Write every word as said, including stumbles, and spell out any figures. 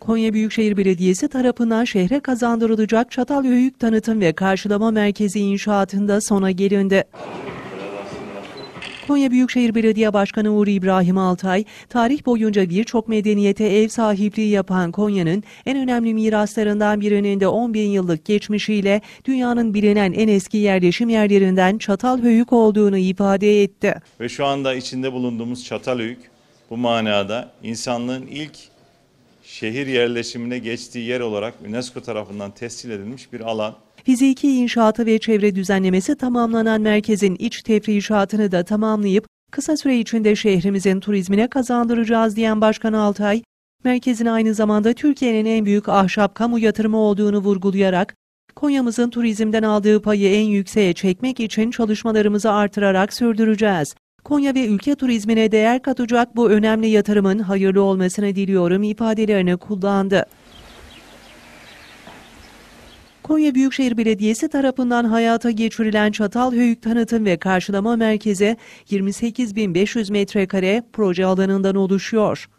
Konya Büyükşehir Belediyesi tarafından şehre kazandırılacak Çatalhöyük Tanıtım ve Karşılama Merkezi inşaatında sona gelindi. Konya Büyükşehir Belediye Başkanı Uğur İbrahim Altay, tarih boyunca birçok medeniyete ev sahipliği yapan Konya'nın en önemli miraslarından birinin de on bin yıllık geçmişiyle dünyanın bilinen en eski yerleşim yerlerinden Çatalhöyük olduğunu ifade etti. Ve şu anda içinde bulunduğumuz Çatalhöyük bu manada insanlığın ilk şehir yerleşimine geçtiği yer olarak UNESCO tarafından tescil edilmiş bir alan. Fiziki inşaatı ve çevre düzenlemesi tamamlanan merkezin iç tefrişatını da tamamlayıp kısa süre içinde şehrimizin turizmine kazandıracağız diyen Başkan Altay, merkezin aynı zamanda Türkiye'nin en büyük ahşap kamu yatırımı olduğunu vurgulayarak, Konya'mızın turizmden aldığı payı en yükseğe çekmek için çalışmalarımızı artırarak sürdüreceğiz. Konya ve ülke turizmine değer katacak bu önemli yatırımın hayırlı olmasını diliyorum ifadelerini kullandı. Konya Büyükşehir Belediyesi tarafından hayata geçirilen Çatalhöyük Tanıtım ve Karşılama Merkezi yirmi sekiz bin beş yüz metrekare proje alanından oluşuyor.